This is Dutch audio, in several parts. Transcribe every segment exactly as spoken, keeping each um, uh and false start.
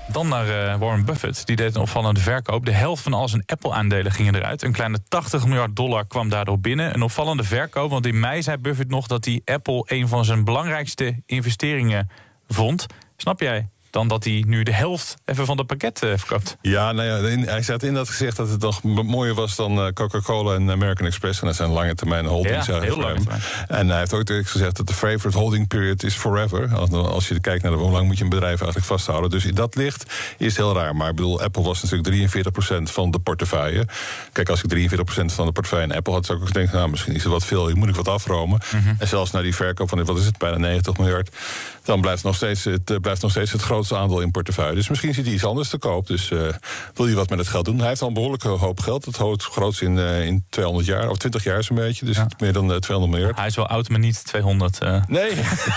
Dan naar uh, Warren Buffett. Die deed een opvallende verkoop. De helft van al zijn Apple-aandelen gingen eruit. Een kleine tachtig miljard dollar kwam daardoor binnen. Een opvallende verkoop, want in mei zei Buffett nog dat hij Apple een van zijn belangrijkste investeringen vond. Snap jij dan dat hij nu de helft even van het pakket uh, verkoopt? Ja, nou ja, in, hij had inderdaad gezegd dat het nog mooier was dan uh, Coca-Cola en American Express. En dat zijn lange termijn holdings. Ja, heel lang. En hij heeft ook gezegd dat de favorite holding period is forever. Als, als je kijkt naar de, hoe lang moet je een bedrijf eigenlijk vasthouden. Dus in dat licht is het heel raar. Maar ik bedoel, Apple was natuurlijk drieënveertig procent van de portefeuille. Kijk, als ik drieënveertig procent van de portefeuille in Apple had, zou ik ook denken, nou, misschien is het wat veel, moet ik wat afromen. Mm-hmm. En zelfs naar die verkoop van, wat is het, bijna negentig miljard, dan blijft nog steeds het, uh, blijft nog steeds het grootste aandeel in portefeuille. Dus misschien zit hij iets anders te koop. Dus uh, wil hij wat met het geld doen? Hij heeft al een behoorlijke hoop geld. Het grootste in, uh, in tweehonderd jaar, of twintig jaar zo'n beetje. Dus ja. meer dan uh, tweehonderd miljard. Hij is wel oud, maar niet tweehonderd. Uh. Nee,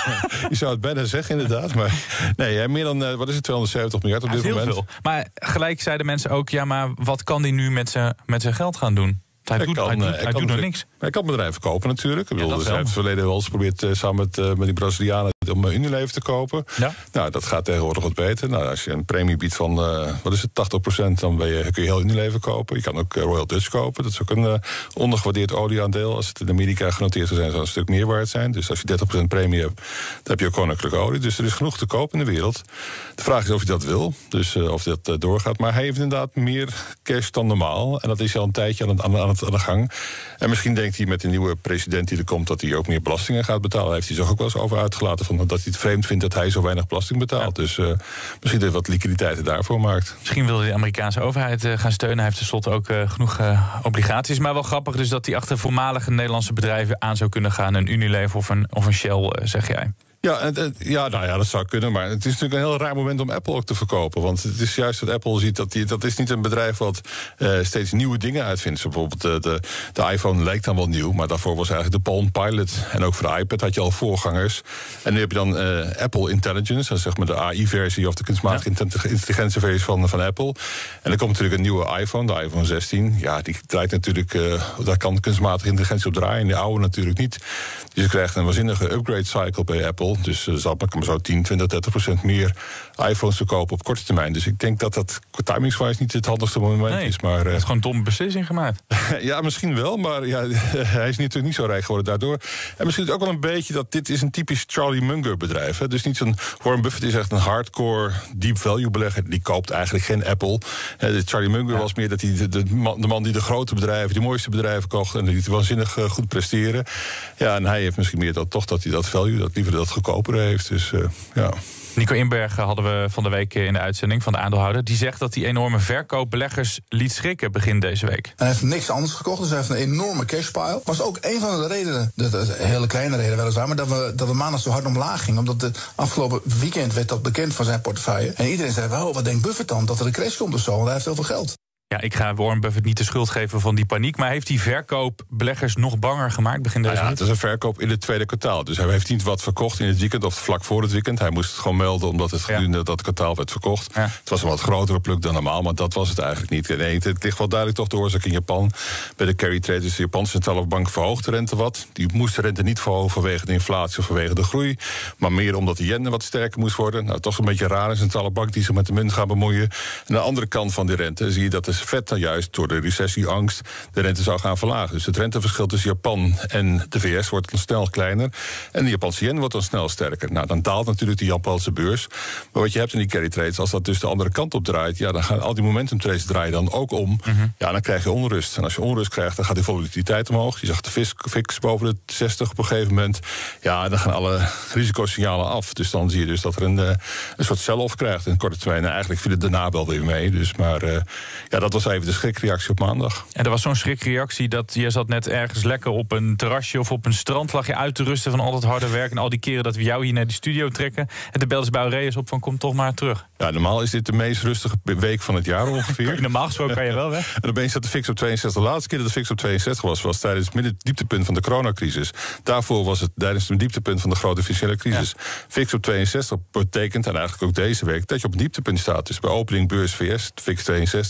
je zou het bijna zeggen inderdaad. Maar nee, meer dan, uh, wat is het, tweehonderdzeventig miljard op dit heel moment. Veel. Maar gelijk zeiden mensen ook, ja, maar wat kan hij nu met zijn met zijn geld gaan doen? Hij, hij doet, kan, hij doet, hij hij doet nog niks. Hij kan bedrijven kopen natuurlijk. Ik bedoel, ja, dus hij heeft het verleden wel eens geprobeerd uh, samen met, uh, met die Brazilianen om Unilever te kopen. Ja. Nou, dat gaat tegenwoordig wat beter. Nou, als je een premie biedt van, uh, wat is het, tachtig procent, dan ben je, kun je heel Unilever kopen. Je kan ook uh, Royal Dutch kopen. Dat is ook een uh, ondergewaardeerd olieaandeel. Als het in Amerika genoteerd zou zijn, zou het een stuk meer waard zijn. Dus als je dertig procent premie hebt, dan heb je ook koninklijke olie. Dus er is genoeg te kopen in de wereld. De vraag is of je dat wil. Dus uh, of dat uh, doorgaat. Maar hij heeft inderdaad meer cash dan normaal. En dat is al een tijdje aan, het, aan, het, aan de gang. En misschien denkt hij met de nieuwe president die er komt dat hij ook meer belastingen gaat betalen. Hij heeft hij zich ook wel eens over uitgelaten van dat hij het vreemd vindt dat hij zo weinig belasting betaalt. Ja. Dus uh, misschien dat hij wat liquiditeit daarvoor maakt. Misschien wil hij de Amerikaanse overheid uh, gaan steunen. Hij heeft tenslotte ook uh, genoeg uh, obligaties. Maar wel grappig dus dat hij achter voormalige Nederlandse bedrijven aan zou kunnen gaan. Een Unilever of een, of een Shell, uh, zeg jij. Ja, en, ja, nou ja, dat zou kunnen, maar het is natuurlijk een heel raar moment om Apple ook te verkopen. Want het is juist dat Apple ziet dat die, dat is niet een bedrijf wat uh, steeds nieuwe dingen uitvindt. Zo bijvoorbeeld de, de, de iPhone lijkt dan wel nieuw, maar daarvoor was eigenlijk de Palm Pilot. En ook voor de iPad had je al voorgangers. En nu heb je dan uh, Apple Intelligence, dat is zeg maar de A I-versie of de kunstmatige ja. intelligentieversie van, van Apple. En er komt natuurlijk een nieuwe iPhone, de iPhone zestien. Ja, die draait natuurlijk, uh, daar kan kunstmatige intelligentie op draaien. En die oude natuurlijk niet. Dus je krijgt een waanzinnige upgrade cycle bij Apple. Dus uh, zal ik zo tien, twintig, dertig procent meer iPhones verkopen op korte termijn. Dus ik denk dat dat timingswise niet het handigste moment nee, is. Maar uh, hij heeft gewoon een domme beslissing gemaakt. Ja, misschien wel, maar ja, hij is natuurlijk niet zo rijk geworden daardoor. En misschien ook wel een beetje dat dit is een typisch Charlie Munger bedrijf. Hè. Dus niet zo'n Warren Buffett is echt een hardcore deep value belegger. Die koopt eigenlijk geen Apple. Uh, Charlie Munger ja. was meer dat hij de, de, man, de man die de grote bedrijven, de mooiste bedrijven kocht en die waanzinnig uh, goed presteren. Ja, en hij heeft misschien meer dat toch dat hij dat value, dat liever dat goedkoper heeft. Dus uh, ja. Nico Inberg hadden we van de week in de uitzending van de aandeelhouder. Die zegt dat die enorme verkoop beleggers liet schrikken begin deze week. Hij heeft niks anders gekocht, dus hij heeft een enorme cashpile. Was ook een van de redenen, dat is een hele kleine reden weliswaar, maar dat we, dat we maandag zo hard omlaag gingen. Omdat het afgelopen weekend werd dat bekend van zijn portefeuille. En iedereen zei, wow, wat denkt Buffett dan? Dat er een crash komt of zo, want hij heeft heel veel geld. Ja, ik ga Warren Buffett niet de schuld geven van die paniek. Maar heeft die verkoop beleggers nog banger gemaakt begin deze week? Nou ja, het is een verkoop in het tweede kwartaal. Dus hij heeft niet wat verkocht in het weekend of vlak voor het weekend. Hij moest het gewoon melden omdat het gedurende ja. dat kwartaal werd verkocht. Ja. Het was een wat grotere pluk dan normaal, maar dat was het eigenlijk niet. Nee, het ligt wel duidelijk toch de oorzaak in Japan. Bij de carry trade, dus de Japanse centrale bank verhoogt de rente wat. Die moest de rente niet verhogen vanwege de inflatie of vanwege de groei. Maar meer omdat de yen wat sterker moest worden. Nou, toch een beetje raar, een centrale bank die zich met de munt gaat bemoeien. En aan de andere kant van die rente zie je dat de Fed dan juist door de recessieangst de rente zou gaan verlagen. Dus het renteverschil tussen Japan en de V S wordt dan snel kleiner. En de Japanse yen wordt dan snel sterker. Nou, dan daalt natuurlijk de Japanse beurs. Maar wat je hebt in die carry trades, als dat dus de andere kant op draait, ja, dan gaan al die momentum trades draaien dan ook om. Mm-hmm. Ja, dan krijg je onrust. En als je onrust krijgt, dan gaat die volatiliteit omhoog. Je zag de V I X boven de zestig op een gegeven moment. Ja, dan gaan alle risicosignalen af. Dus dan zie je dus dat er een, een soort sell-off krijgt in korte termijn. En eigenlijk viel het daarna wel weer mee. Dus maar uh, ja, dat was even de schrik. Reactie op maandag. En er was zo'n schrikreactie dat je zat net ergens lekker op een terrasje of op een strand lag je uit te rusten van al dat harde werk en al die keren dat we jou hier naar de studio trekken. En de belde ze bij Aureus op van kom toch maar terug. Ja, normaal is dit de meest rustige week van het jaar ongeveer. Normaal gesproken kan je wel weg. En dan ben je zat de V I X op tweeënzestig. De laatste keer dat de V I X op tweeënzestig was, was tijdens het dieptepunt van de coronacrisis. Daarvoor was het tijdens het dieptepunt van de grote financiële crisis. Ja. V I X op tweeënzestig betekent, en eigenlijk ook deze week, dat je op een dieptepunt staat. Dus bij opening beurs V S, V I X tweeënzestig.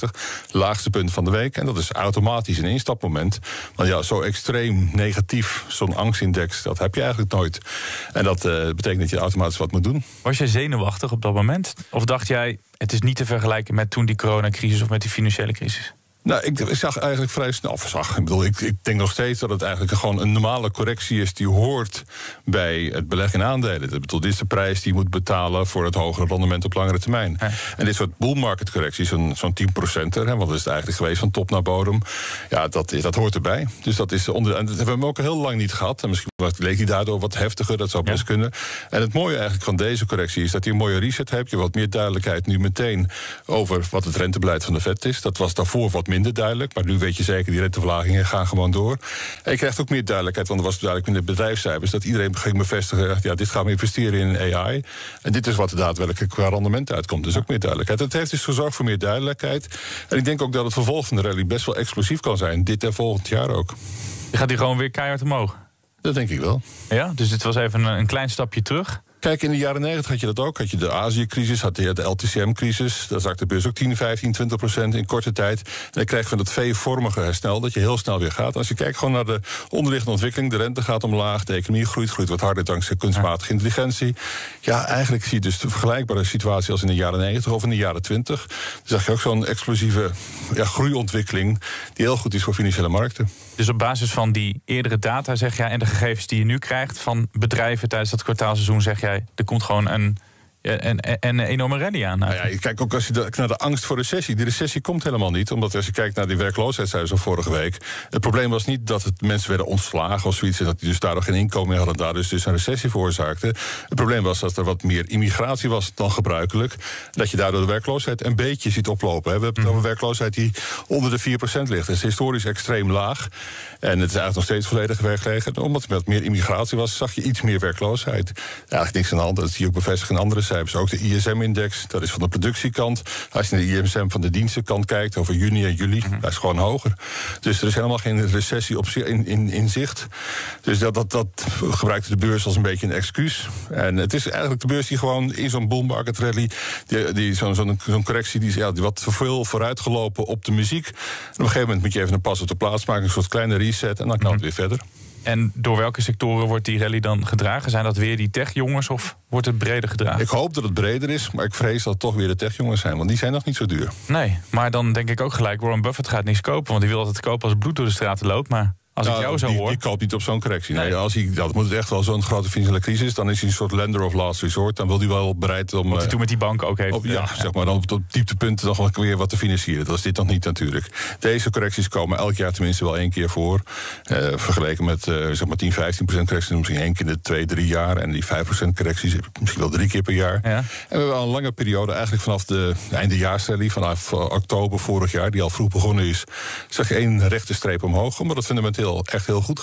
laagste punt van de week. En dat is automatisch een instapmoment. Want ja, zo extreem negatief, zo'n angstindex, dat heb je eigenlijk nooit. En dat uh, betekent dat je automatisch wat moet doen. Was jij zenuwachtig op dat moment? Of dacht jij, het is niet te vergelijken met toen die coronacrisis of met die financiële crisis? Nou, ik, ik zag eigenlijk vrij snel, of zag, ik bedoel, ik, ik denk nog steeds dat het eigenlijk gewoon een normale correctie is die hoort bij het beleggen in aandelen. Ik bedoel, dit is de prijs die je moet betalen voor het hogere rendement op langere termijn. Ja. En dit soort bull market correcties, zo'n, zo'n tien procenter, hè, want dat is het eigenlijk geweest van top naar bodem, ja, dat, dat hoort erbij. Dus dat is onder, en dat hebben we ook heel lang niet gehad. En misschien leek die daardoor wat heftiger, dat zou best ja. kunnen. En het mooie eigenlijk van deze correctie is dat je een mooie reset hebt. Je hebt wat meer duidelijkheid nu meteen over wat het rentebeleid van de Fed is. Dat was daarvoor wat minder duidelijk, maar nu weet je zeker, die renteverlagingen gaan gewoon door. En je krijgt ook meer duidelijkheid, want er was duidelijk in de bedrijfscijfers dat iedereen ging bevestigen, ja, dit gaan we investeren in A I. En dit is wat er daadwerkelijk qua rendement uitkomt. Dus ook meer duidelijkheid. Het heeft dus gezorgd voor meer duidelijkheid. En ik denk ook dat het vervolg van de rally best wel explosief kan zijn, dit en volgend jaar ook. Je gaat hier gewoon weer keihard omhoog? Dat denk ik wel. Ja, dus dit was even een, een klein stapje terug. Kijk, in de jaren negentig had je dat ook. Had je de Azië-crisis, had je de L T C M-crisis. Daar zakte de beurs ook tien, vijftien, twintig procent in korte tijd. En dan krijg je van dat V-vormige herstel, dat je heel snel weer gaat. Als je kijkt gewoon naar de onderliggende ontwikkeling, de rente gaat omlaag, de economie groeit, groeit wat harder dankzij kunstmatige intelligentie. Ja, eigenlijk zie je dus de vergelijkbare situatie als in de jaren negentig of in de jaren twintig. Dan zag je ook zo'n explosieve ja, groeiontwikkeling die heel goed is voor financiële markten. Dus op basis van die eerdere data zeg jij en de gegevens die je nu krijgt van bedrijven tijdens dat kwartaalseizoen, zeg jij, er komt gewoon een, een, een enorme rally aan. Nou ja, kijk ook als je de, naar de angst voor recessie. Die recessie komt helemaal niet, omdat als je kijkt naar die werkloosheidscijfers van vorige week, het probleem was niet dat het mensen werden ontslagen of zoiets en dat die dus daardoor geen inkomen meer hadden en daar dus, dus een recessie veroorzaakte. Het probleem was dat er wat meer immigratie was dan gebruikelijk, dat je daardoor de werkloosheid een beetje ziet oplopen. We hebben mm. een werkloosheid die onder de vier procent ligt. Dat is historisch extreem laag. En het is eigenlijk nog steeds volledig werkgelegenheid. Omdat er wat meer immigratie was, zag je iets meer werkloosheid. Eigenlijk niks aan de hand. Dat zie je ook bevestigd in andere cijfers. Ook de I S M-index, dat is van de productiekant. Als je naar de I S M van de dienstenkant kijkt, over juni en juli, mm-hmm. dat is gewoon hoger. Dus er is helemaal geen recessie op in, in, in zicht. Dus dat, dat, dat gebruikte de beurs als een beetje een excuus. En het is eigenlijk de beurs die gewoon in zo'n bull market rally, die, die, zo'n, zo'n, zo'n correctie, die, ja, die wat veel vooruitgelopen op de muziek. En op een gegeven moment moet je even een pas op de plaats maken, een soort kleine reset, en dan kan het weer verder. En door welke sectoren wordt die rally dan gedragen? Zijn dat weer die techjongens of wordt het breder gedragen? Ik hoop dat het breder is, maar ik vrees dat het toch weer de techjongens zijn, want die zijn nog niet zo duur. Nee, maar dan denk ik ook gelijk, Warren Buffett gaat niks kopen, want die wil altijd kopen als het bloed door de straten loopt, maar als nou, ik jou zo die, hoor... Die koopt niet op zo'n correctie. Nee, nee. Als hij, dat moet het echt wel zo'n grote financiële crisis, dan is hij een soort lender of last resort. Dan wil hij wel bereid om... Wat hij toen met die bank ook heeft. Op, ja, ja, zeg maar, dan op, op dieptepunten nog weer wat te financieren. Dat is dit nog niet natuurlijk. Deze correcties komen elk jaar tenminste wel één keer voor. Uh, vergeleken met uh, zeg maar tien, vijftien procent correcties, misschien één keer in de twee, drie jaar. En die vijf procent correcties misschien wel drie keer per jaar. Ja. En we hebben al een lange periode, eigenlijk vanaf de eindejaarsrally, vanaf uh, oktober vorig jaar, die al vroeg begonnen is, zag je één rechte streep omhoog, omdat het fundamenteel echt heel goed gaat.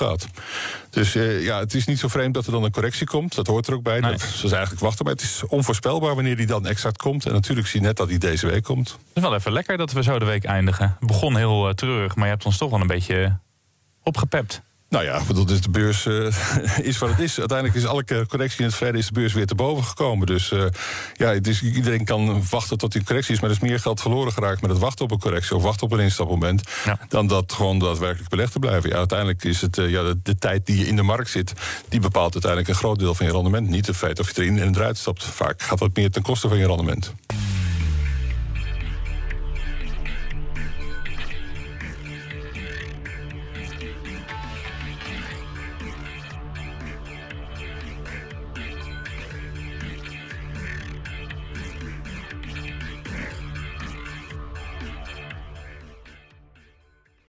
Dus uh, ja, het is niet zo vreemd dat er dan een correctie komt. Dat hoort er ook bij. Nee. Dat is eigenlijk wachten. Maar het is onvoorspelbaar wanneer die dan exact komt. En natuurlijk zie je net dat die deze week komt. Het is wel even lekker dat we zo de week eindigen. Het begon heel uh, treurig, maar je hebt ons toch wel een beetje opgepept. Nou ja, ik bedoel, dus de beurs uh, is wat het is. Uiteindelijk is elke correctie in het verleden is de beurs weer te boven gekomen. Dus uh, ja, het is, iedereen kan wachten tot die correctie is, maar er is meer geld verloren geraakt met het wachten op een correctie of wachten op een instapmoment, ja, dan dat gewoon daadwerkelijk belegd te blijven. Ja, uiteindelijk is het uh, ja, de, de tijd die je in de markt zit, die bepaalt uiteindelijk een groot deel van je rendement. Niet het feit of je erin en eruit stapt. Vaak gaat dat meer ten koste van je rendement.